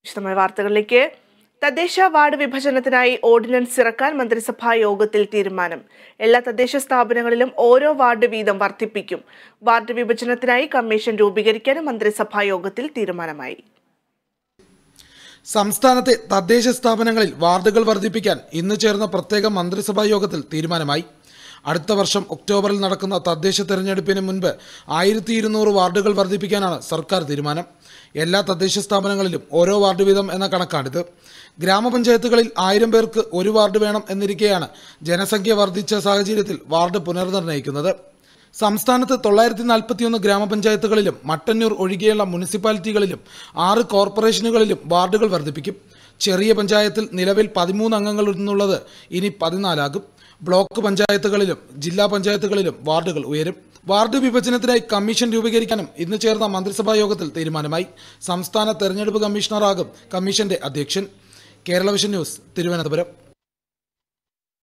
വിശദമായ വാർത്തകളിലേക്ക്. തദ്ദേശ വാർഡ് വിഭജനത്തിനായി ഓർഡിനൻസ് ഇറക്കാൻ മന്ത്രിസഭാ യോഗത്തിൽ തീരുമാനം. എല്ലാ തദ്ദേശ സ്ഥാപനങ്ങളിലും ഓരോ വാർഡ് വീതം വർദ്ധിപ്പിക്കും. വാർഡ് വിഭജനത്തിനായി കമ്മീഷൻ രൂപീകരിക്കാനും മന്ത്രിസഭാ യോഗത്തിൽ തീരുമാനമായി. സംസ്ഥാനത്തെ തദ്ദേശ സ്ഥാപനങ്ങളിൽ വാർഡുകൾ വർദ്ധിപ്പിക്കാൻ ഇന്ന് ചേർന്ന പ്രത്യേക മന്ത്രിസഭാ യോഗത്തിൽ തീരുമാനമായി. അടുത്ത വർഷം ഒക്ടോബറിൽ നടക്കുന്ന തദ്ദേശ തെരഞ്ഞെടുപ്പിന് മുൻപ് 1200 വാർഡുകൾ വർദ്ധിപ്പിക്കാനാണ് സർക്കാർ തീരുമാനം. എല്ലാ തദ്ദേശ സ്ഥാപനങ്ങളിലും ഓരോ വാർഡ് വീതം എന്ന കണക്കാണിത്. ഗ്രാമപഞ്ചായത്തുകളിൽ 1000 പേർക്ക് ഒരു വാർഡ് വേണം എന്നിരിക്കെയാണ് ജനസംഖ്യ വർദ്ധിച്ച സാഹചര്യത്തിൽ വാർഡ് പുനർനിർണ്ണയിക്കുന്നത്. സംസ്ഥാനത്ത് 941 ഗ്രാമപഞ്ചായത്തുകളിലും മട്ടന്നൂർ ഒഴികെയുള്ള മുനിസിപ്പാലിറ്റികളിലും 6 കോർപ്പറേഷനുകളിലും വാർഡുകൾ വർദ്ധിപ്പിക്കും. ചെറിയ പഞ്ചായത്തിൽ നിലവിൽ 13 അംഗങ്ങൾ എന്നുള്ളത് ഇനി 14 ആകും. ബ്ലോക്ക് പഞ്ചായത്തുകളിലും ജില്ലാ പഞ്ചായത്തുകളിലും വാർഡുകൾ ഉയരും. വാർഡ് വിഭജനത്തിനായി കമ്മീഷൻ രൂപീകരിക്കാനും ഇന്ന് ചേർന്ന മന്ത്രിസഭാ യോഗത്തിൽ തീരുമാനമായി. സംസ്ഥാന തെരഞ്ഞെടുപ്പ് കമ്മീഷണറാകും കമ്മീഷന്റെ അധ്യക്ഷൻ. Kerala vision news, Thiruvananthapuram.